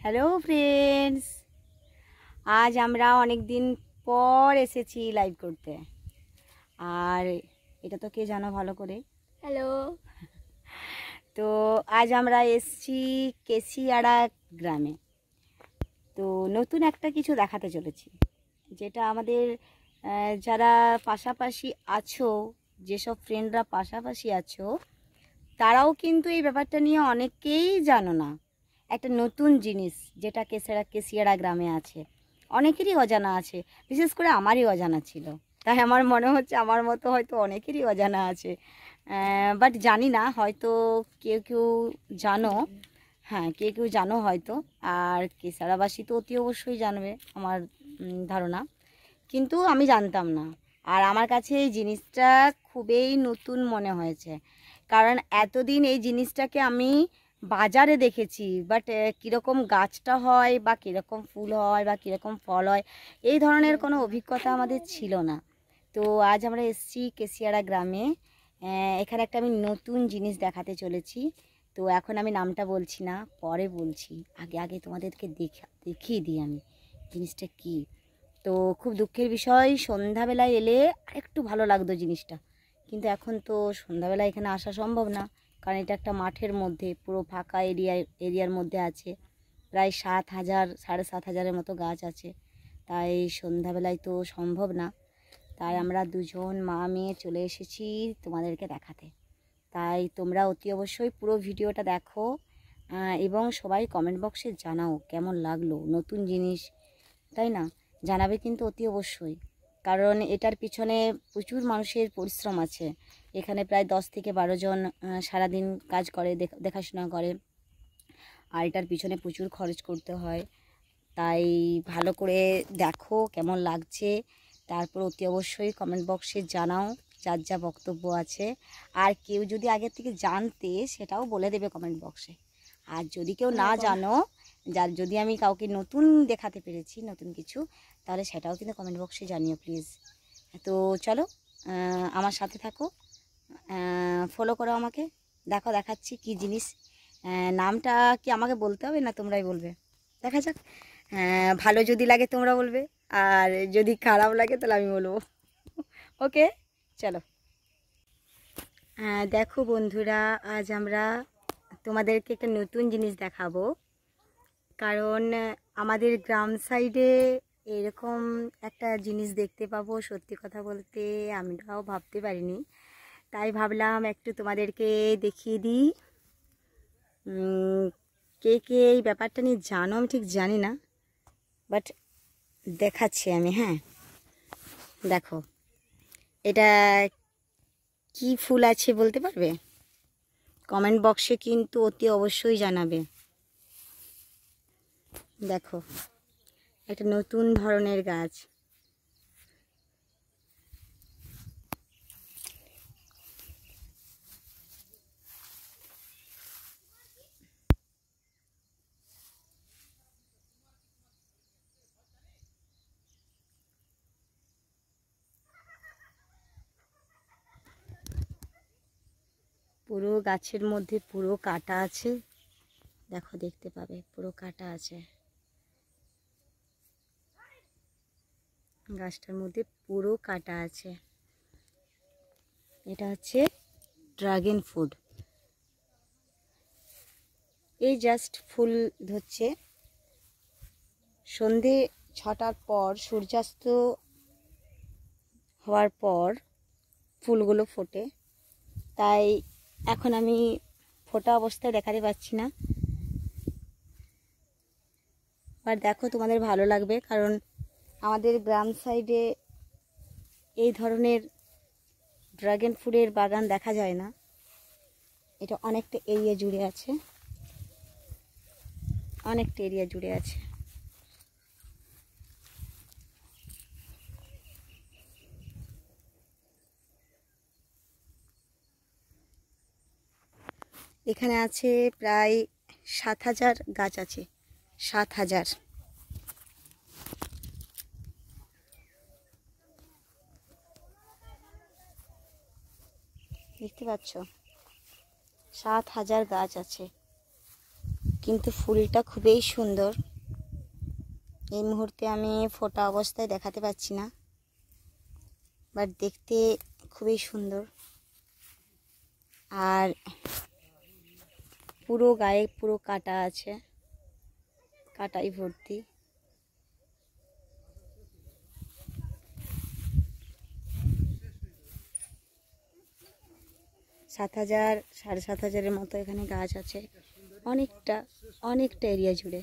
Hello friends, আজ আমরা অনেক দিন পর এসেছি লাইভ করতে। আর এটা তো কে জানো ভালো করে। হ্যালো। তো আজ আমরা এসেছি কেশিয়াড়া গ্রামে। তো নতুন একটা কিছু দেখাতে চলেছি, যেটা আমাদের যারা পাশাপাশি আছো, যেসব ফ্রেন্ডরা পাশাপাশি আছো, তারাও কিন্তু এই ব্যাপারটা নিয়ে অনেকেই জানো না। একটা নতুন জিনিস যেটা কেশিয়াড়া গ্রামে আছে, অনেকেরই অজানা আছে, বিশেষ করে আমারই অজানা ছিল। তাই আমার মনে হচ্ছে আমার মতো হয়তো অনেকেরই অজানা আছে, বাট জানি না, হয়তো কেউ কেউ জানো। হ্যাঁ, কেউ কেউ জানো হয়তো। আর কেশিয়াড়াবাসী তো অতি অবশ্যই জানবে আমার ধারণা, কিন্তু আমি জানতাম না। আর আমার কাছে এই জিনিসটা খুবই নতুন মনে হয়েছে, কারণ এতদিন এই জিনিসটাকে আমি বাজারে দেখেছি, বাট কীরকম গাছটা হয় বা কীরকম ফুল হয় বা কীরকম ফল হয়, এই ধরনের কোনো অভিজ্ঞতা আমাদের ছিল না। তো আজ আমরা এসেছি কেশিয়াড়া গ্রামে। এখানে একটা আমি নতুন জিনিস দেখাতে চলেছি। তো এখন আমি নামটা বলছি না, পরে বলছি। আগে আগে তোমাদেরকে দেখিয়ে দিই আমি জিনিসটা কী। তো খুব দুঃখের বিষয়, সন্ধ্যাবেলায় এলে আরেকটু ভালো লাগতো জিনিসটা, কিন্তু এখন তো সন্ধ্যাবেলা এখানে আসা সম্ভব না, কারণ এটা একটা মাঠের মধ্যে, পুরো ফাঁকা এরিয়ার মধ্যে আছে। প্রায় 7,000 7,500-এর মতো গাছ আছে, তাই সন্ধ্যাবেলায় তো সম্ভব না। তাই আমরা দুজন মা মেয়ে চলে এসেছি তোমাদেরকে দেখাতে। তাই তোমরা অতি অবশ্যই পুরো ভিডিওটা দেখো, এবং সবাই কমেন্ট বক্সে জানাও কেমন লাগলো নতুন জিনিস, তাই না? জানাবে কিন্তু অতি অবশ্যই, কারণ এটার পিছনে প্রচুর মানুষের পরিশ্রম আছে। এখানে প্রায় 10 থেকে 12 জন সারাদিন কাজ করে, দেখাশোনা করে। আর এটার পিছনে প্রচুর খরচ করতে হয়। তাই ভালো করে দেখো কেমন লাগছে, তারপর অতি অবশ্যই কমেন্ট বক্সে জানাও যার যা বক্তব্য আছে। আর কেউ যদি আগের থেকে জানতে, সেটাও বলে দেবে কমেন্ট বক্সে। আর যদি কেউ না জানো, যদি আমি কাউকে নতুন দেখাতে পেরেছি নতুন কিছু, তাহলে সেটাও কিন্তু কমেন্ট বক্সে জানিও প্লিজ। তো চলো, আমার সাথে থাকো, ফলো করো আমাকে, দেখো দেখাচ্ছি কি জিনিস। নামটা কি আমাকে বলতে হবে না তোমরাই বলবে? দেখা যাক। ভালো যদি লাগে তোমরা বলবে, আর যদি খারাপ লাগে তাহলে আমি বলবো। ওকে, চলো। দেখো বন্ধুরা, আজ আমরা তোমাদেরকে একটা নতুন জিনিস দেখাবো, কারণ আমাদের গ্রাম সাইডে এরকম একটা জিনিস দেখতে পাবো, সত্যি কথা বলতে আমরাও ভাবতে পারিনি। তাই ভাবলাম একটু তোমাদেরকে দেখিয়ে দিই। কে কে এই ব্যাপারটা নিয়ে জানো আমি ঠিক জানি না, বাট দেখাচ্ছি আমি। হ্যাঁ, দেখো এটা কি ফুল আছে বলতে পারবে? কমেন্ট বক্সে কিন্তু অতি অবশ্যই জানাবে। দেখো, একটা নতুন ধরনের গাছ। পুরো গাছের মধ্যে পুরো কাটা আছে, দেখো দেখতে পাবে পুরো কাটা আছে গাছটার মধ্যে, পুরো কাটা আছে। এটা হচ্ছে ড্রাগন ফ্রুট। এই জাস্ট ফুল ধরছে, সন্ধে 6টার পর, সূর্যাস্ত হওয়ার পর ফুলগুলো ফোটে। তাই এখন আমি ফোটা অবস্থায় দেখাতে পাচ্ছি না, আর দেখো তোমাদের ভালো লাগবে, কারণ আমাদের গ্রাম সাইডে এই ধরনের ড্রাগন ফ্রুটের বাগান দেখা যায় না। এটা অনেকটা এরিয়া জুড়ে আছে, অনেকটা এরিয়া জুড়ে আছে। এখানে আছে প্রায় 7,000 গাছ আছে, 7,000। দেখতে পাচ্ছ, 7,000 গাছ আছে। কিন্তু ফুলটা খুবই সুন্দর। এই মুহূর্তে আমি ফোটা অবস্থায় দেখাতে পাচ্ছি না, বাট দেখতে খুবই সুন্দর। আর পুরো গায়ে পুরো কাটা আছে, কাটাই ভর্তি। সাত হাজার 7,500-এর মতো এখানে গাছ আছে, অনেকটা এরিয়া জুড়ে।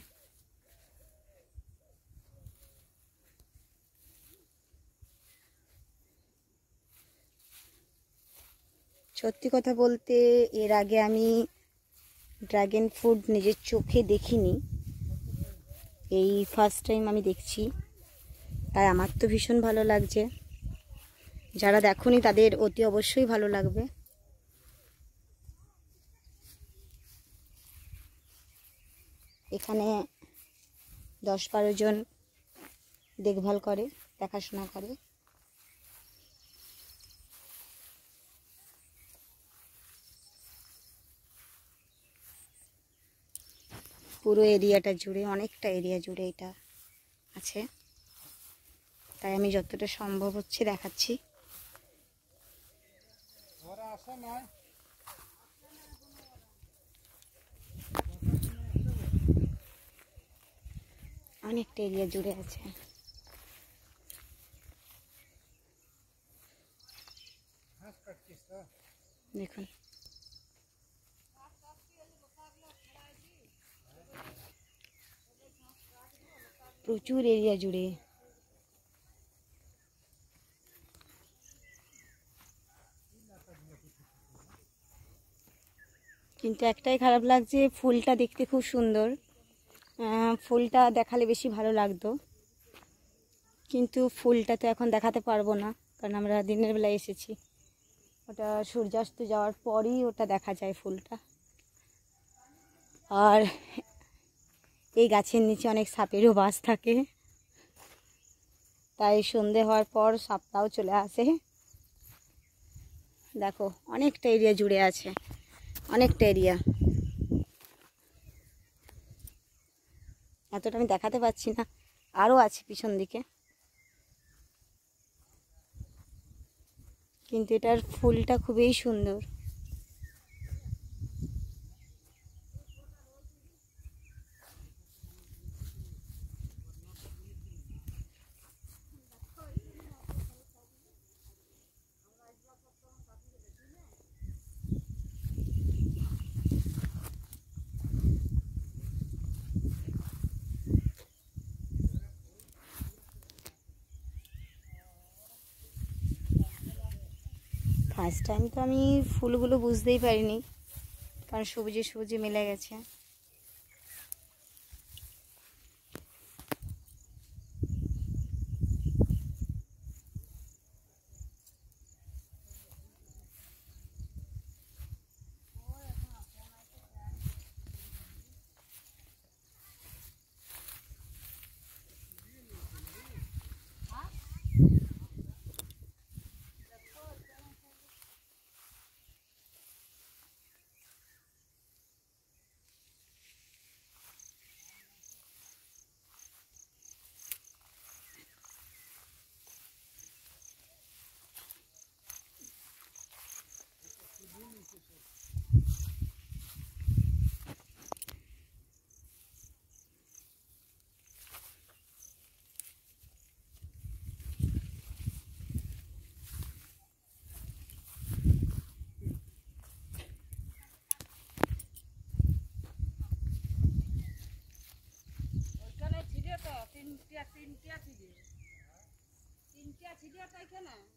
সত্যি কথা বলতে এর আগে আমি ড্রাগন ফ্রুট নিজের চোখে দেখিনি, এই ফার্স্ট টাইম আমি দেখছি। তাই আমার তো ভীষণ ভালো লাগছে। যারা দেখোনি তাদের অতি অবশ্যই ভালো লাগবে। এখানে 10-12 জন দেখভাল করে, দেখাশোনা করে। পুরো এরিয়াটা জুড়ে, অনেকটা এরিয়া জুড়ে এটা আছে। তাই আমি যতটা সম্ভব হচ্ছে দেখাচ্ছি। অনেকটা এরিয়া জুড়ে আছে। দেখুন, প্রচুর এরিয়া জুড়ে। কিন্তু একটাই খারাপ লাগছে, ফুলটা দেখতে খুব সুন্দর, ফুলটা দেখালে বেশি ভালো লাগতো, কিন্তু ফুলটা তো এখন দেখাতে পারবো না, কারণ আমরা দিনের বেলায় এসেছি। ওটা সূর্যাস্ত যাওয়ার পরই ওটা দেখা যায় ফুলটা। আর এই গাছের নিচে অনেক সাপেরও বাস থাকে, তাই সন্ধে হওয়ার পর সাপটাও চলে আসে। দেখো, অনেকটা এরিয়া জুড়ে আছে, অনেকটা এরিয়া। এতটা আমি দেখাতে পাচ্ছি না, আরও আছে পিছন দিকে। কিন্তু এটার ফুলটা খুবই সুন্দর। ফার্স্ট টাইম তো আমি ফুলগুলো বুঝতেই পারিনি, কারণ সবুজে সবুজে মিলে গেছে। তিনটা ছিড়ে তাই কেনা